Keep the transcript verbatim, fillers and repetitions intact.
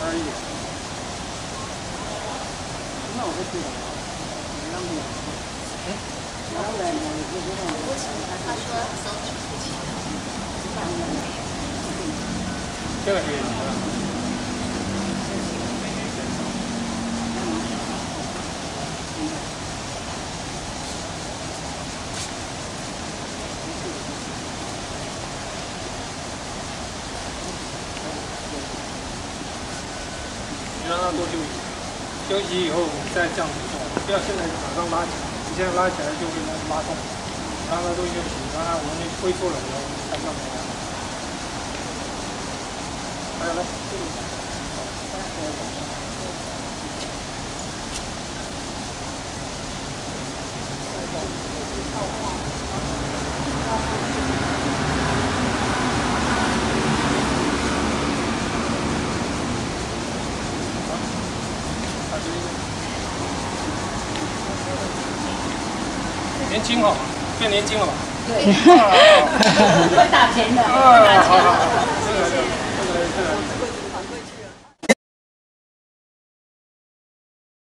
二一点。 那我就知道了，那没有。哎，然后来呢，你就说他说手指不起来， 这个可以吗？ 让他多休息，休息以后再这样子做，不要现在马上拉起来，你现在拉起来就会拉痛，让他多休息，让他我们恢复了以后才上来。还有来，这里，年轻哦，变年轻了吧？ 对，会打钱的。 啊，好好好。